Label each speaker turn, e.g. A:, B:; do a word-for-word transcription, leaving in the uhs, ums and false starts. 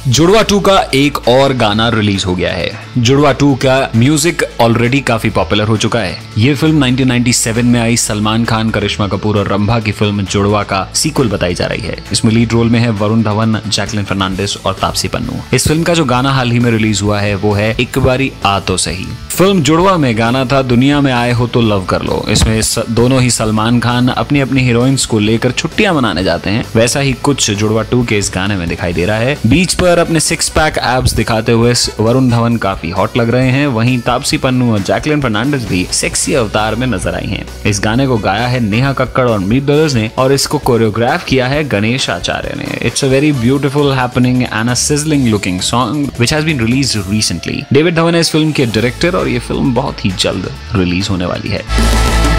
A: जुड़वा टू का एक और गाना रिलीज हो गया है। जुड़वा टू का म्यूजिक ऑलरेडी काफी पॉपुलर हो चुका है। ये फिल्म नाइनटीन नाइंटी सेवन में आई सलमान खान, करिश्मा कपूर और रंभा की फिल्म जुड़वा का सीक्वल बताई जा रही है। इसमें लीड रोल में है वरुण धवन, जैकलिन फर्नांडिस और तापसी पन्नू। इस फिल्म का जो गाना हाल ही में रिलीज हुआ है वो है एक बारी आ तो सही। फिल्म जुड़वा में गाना था दुनिया में आए हो तो लव कर लो। इसमें दोनों ही सलमान खान अपनी अपनी हीरोइंस को लेकर छुट्टियां मनाने जाते हैं। वैसा ही कुछ जुड़वा टू के इस गाने में दिखाई दे रहा है। बीच पर अपने सिक्स पैक एब्स दिखाते हुए वरुण धवन काफी हॉट लग रहे हैं। वहीं तापसी पन्नू और जैकलिन फर्नांडिस भी सेक्सी अवतार में नजर आई हैं। इस गाने को गाया है नेहा कक्कड़ और मीत ब्रदर्स ने और इसको कोरियोग्राफ किया है गणेश आचार्य ने। It's a very beautiful, happening and a sizzling looking song which has been released recently. David Dhawan है इस फिल्म के डायरेक्टर और ये फिल्म बहुत ही जल्द रिलीज होने वाली है।